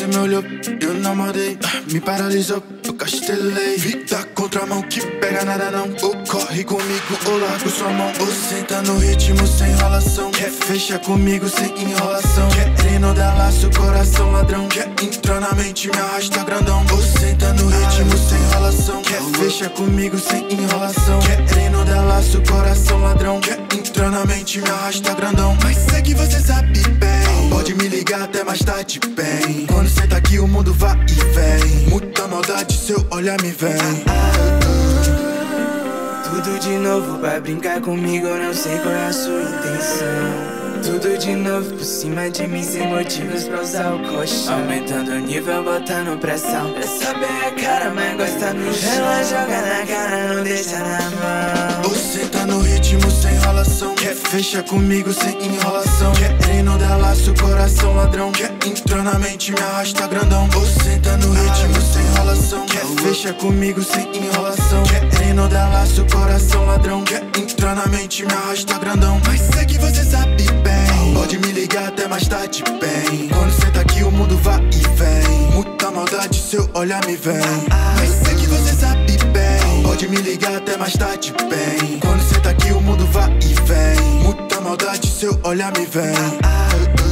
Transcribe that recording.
me olhou, eu não mudei. Me paralisou, eu castelei. Vida contramão que pega nada não. Ou corre comigo ou largo sua mão. Ou senta no ritmo sem enrolação. Quer fechar comigo sem enrolação. Querendo dar laço, coração ladrão. Quer entrar na mente, me arrasta grandão. Ou senta no ritmo sem enrolação. Quer fechar comigo sem enrolação. Querendo dar laço, coração ladrão. Quer entrar na mente, me arrasta grandão. Mas sei que você sabe bem. Pode me ligar até mais tarde, bem. Quando cê tá aqui o mundo vai e vem. Muita maldade, seu olhar me vem. Tudo de novo pra brincar comigo, eu não sei qual é a sua intenção. Tudo de novo por cima de mim, sem motivos pra usar o colchão. Aumentando o nível, botando pressão. Essa bem a cara, mas gosta no chão. Ela joga na cara, não deixa na mão. Você tá no ritmo sem enrolação. Quer fechar comigo sem enrolação. Querendo dar laço, coração ladrão. Quer entrar na mente, me arrasta grandão. Você tá no ritmo sem enrolação. Quer fechar comigo sem enrolação. Querendo dar laço, coração ladrão. Quer entrar na mente, me arrasta grandão. Mas sei que você sabe bem. Pode me ligar até mais tarde, bem. Quando cê tá aqui o mundo vai e vem. Muita maldade, seu olhar me vem. Mas sei que você sabe bem. Pode me ligar até mais tarde, bem. Quando cê tá aqui o mundo vai e vem. Muita maldade, seu olhar me vem.